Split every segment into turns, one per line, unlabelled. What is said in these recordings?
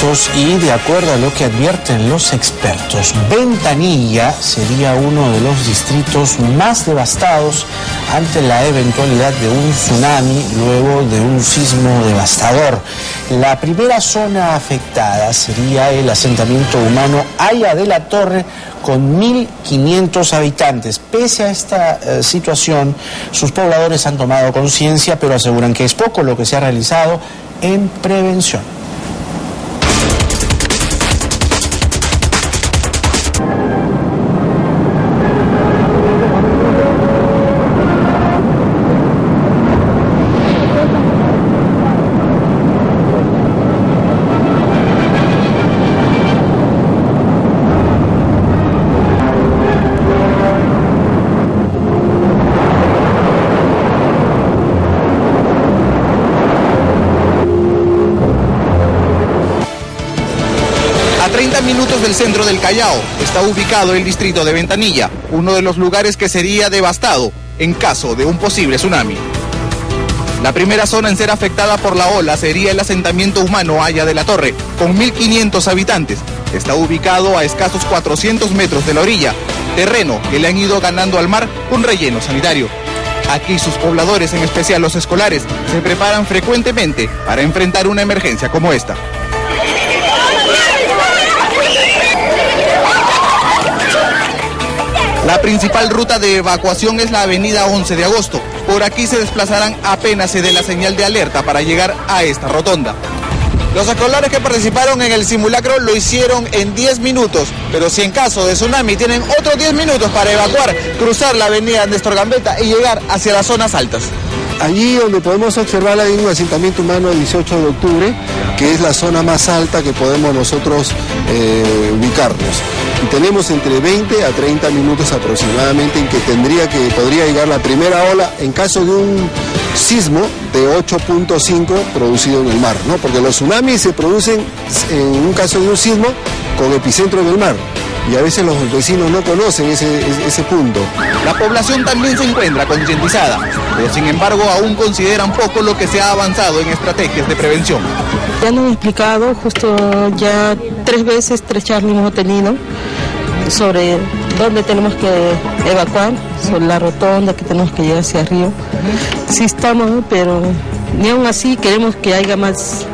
minutos y de acuerdo a lo que advierten los expertos, Ventanilla sería uno de los distritos más devastados ante la eventualidad de un tsunami luego de un sismo devastador. La primera zona afectada sería el asentamiento humano Haya de la Torre, con 1.500 habitantes. Pese a esta situación, sus pobladores han tomado conciencia, pero aseguran que es poco lo que se ha realizado en prevención.
A 30 minutos del centro del Callao está ubicado el distrito de Ventanilla, uno de los lugares que sería devastado en caso de un posible tsunami. La primera zona en ser afectada por la ola sería el asentamiento humano Haya de la Torre, con 1.500 habitantes. Está ubicado a escasos 400 metros de la orilla, terreno que le han ido ganando al mar con relleno sanitario. Aquí sus pobladores, en especial los escolares, se preparan frecuentemente para enfrentar una emergencia como esta. La principal ruta de evacuación es la avenida 11 de agosto. Por aquí se desplazarán apenas se dé la señal de alerta para llegar a esta rotonda. Los escolares que participaron en el simulacro lo hicieron en 10 minutos, pero si en caso de tsunami tienen otros 10 minutos para evacuar, cruzar la avenida Néstor Gambetta y llegar hacia las zonas altas.
Allí donde podemos observar hay un asentamiento humano el 18 de octubre, que es la zona más alta que podemos nosotros ubicarnos. Y tenemos entre 20 a 30 minutos aproximadamente en que podría llegar la primera ola en caso de un sismo de 8.5 producido en el mar, ¿no? Porque los tsunamis se producen en un caso de un sismo con epicentro en el mar. Y a veces los vecinos no conocen ese punto.
La población también se encuentra concientizada, pero sin embargo aún consideran poco lo que se ha avanzado en estrategias de prevención.
Ya nos han explicado, justo ya 3 veces, 3 charlas hemos tenido sobre dónde tenemos que evacuar, sobre la rotonda que tenemos que llegar hacia arriba. Sí estamos, pero ni aún así queremos que haya más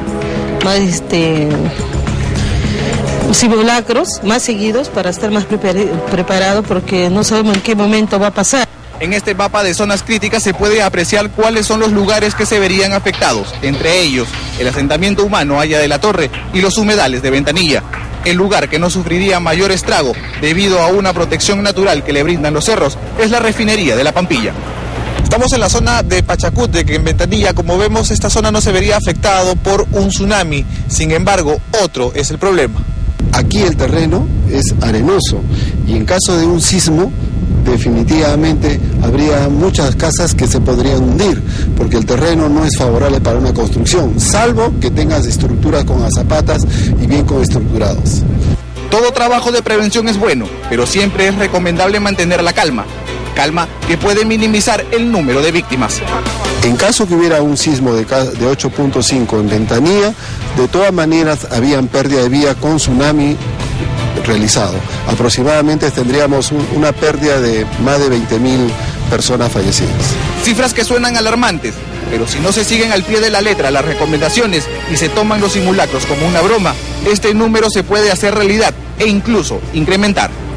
simulacros más seguidos para estar más preparados, porque no sabemos en qué momento va a pasar.
En este mapa de zonas críticas se puede apreciar cuáles son los lugares que se verían afectados, entre ellos el asentamiento humano Haya de la Torre y los humedales de Ventanilla. El lugar que no sufriría mayor estrago debido a una protección natural que le brindan los cerros es la refinería de La Pampilla. Estamos en la zona de Pachacute, que en Ventanilla, como vemos, esta zona no se vería afectado por un tsunami. Sin embargo, otro es el problema.
Aquí el terreno es arenoso y en caso de un sismo definitivamente habría muchas casas que se podrían hundir porque el terreno no es favorable para una construcción, salvo que tengas estructuras con azapatas y bien estructurados.
Todo trabajo de prevención es bueno, pero siempre es recomendable mantener la calma que puede minimizar el número de víctimas.
En caso que hubiera un sismo de 8.5 en Ventanilla, de todas maneras habían pérdida de vida con tsunami realizado. Aproximadamente tendríamos una pérdida de más de 20.000 personas fallecidas.
Cifras que suenan alarmantes, pero si no se siguen al pie de la letra las recomendaciones y se toman los simulacros como una broma, este número se puede hacer realidad e incluso incrementar.